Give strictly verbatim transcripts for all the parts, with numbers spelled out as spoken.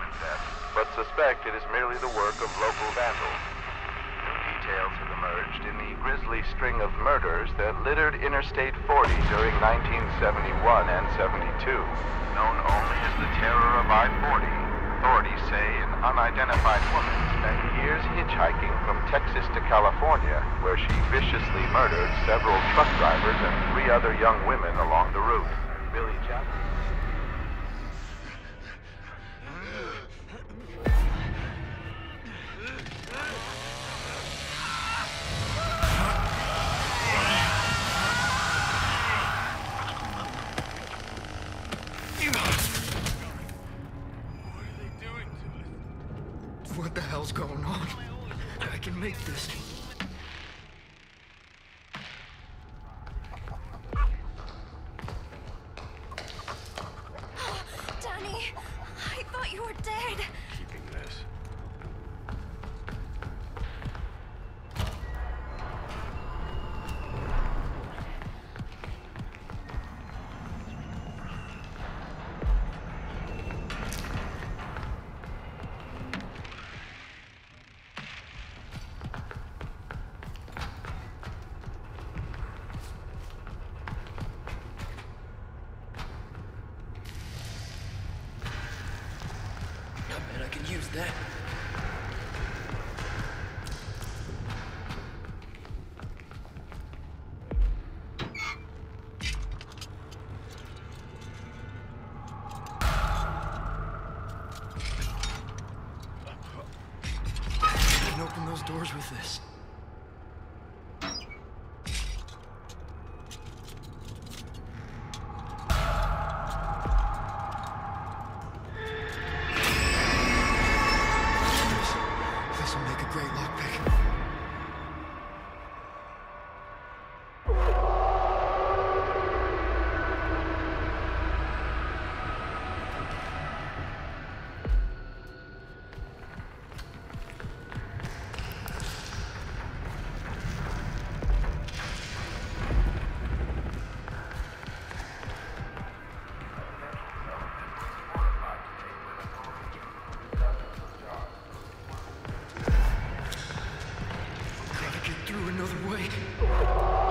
theft, but suspect it is merely the work of local vandals. New details have emerged in the grisly string of murders that littered Interstate forty during nineteen seventy-one and seventy-two. Known only as the Terror of I forty, authorities say an unidentified woman spent years hitchhiking from Texas to California, where she viciously murdered several truck drivers and three other young women along the route. Billy Jackson. What the hell's going on? I can make this. Danny, I thought you were dead. Keeping this. I bet I can use that. I can open those doors with this. This'll make a great lockpick. Gotta get through another way.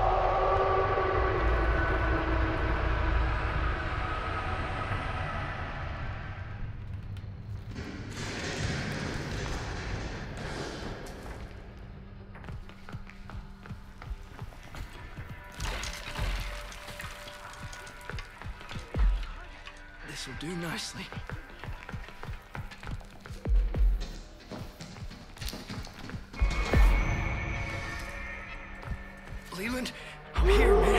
This'll do nicely. Leland, I'm here, man.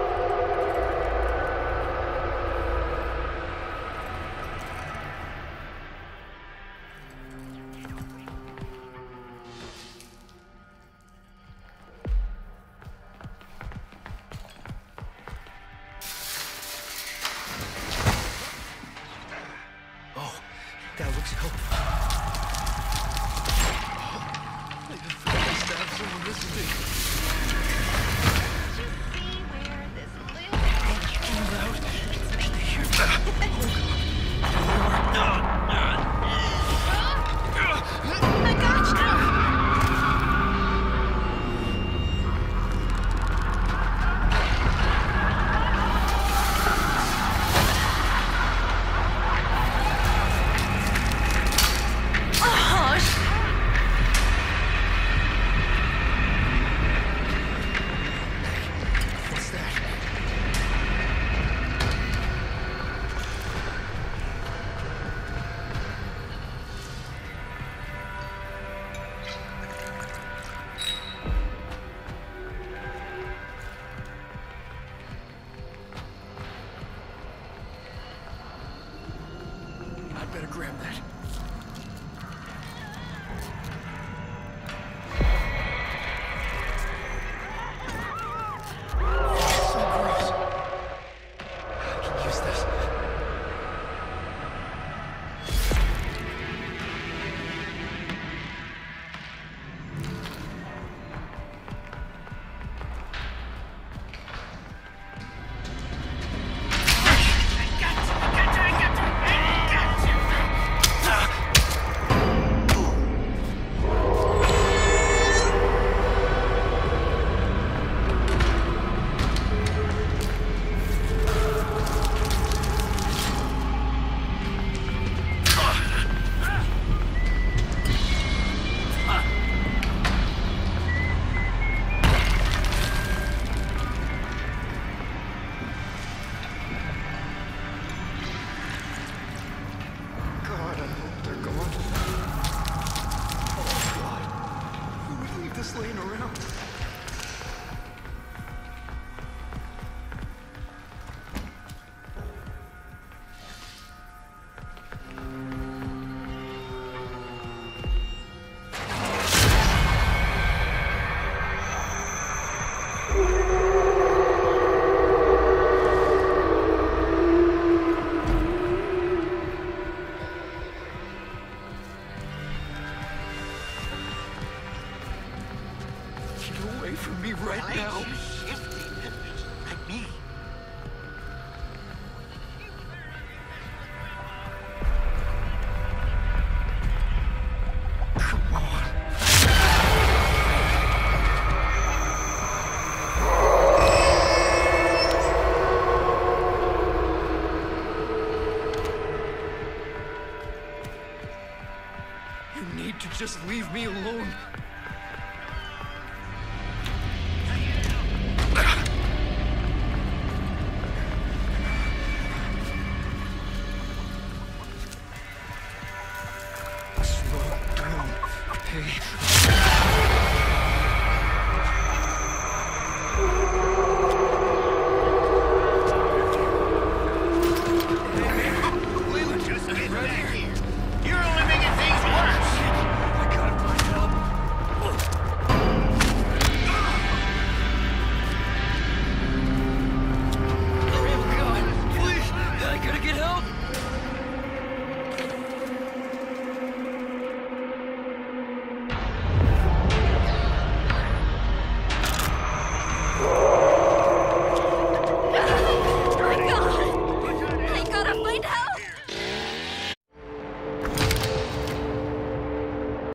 Oh, that looks helpful. Oh, I feel like I stabbed someone this big. Did you see where this little Too loud. They hear that. Oh, God. I got you! What's that? I'd better grab that. So gross. I can use this. I got you! I got you! I got you! I got you! from me right now. Shifting, like me. Come on. You need to just leave me alone.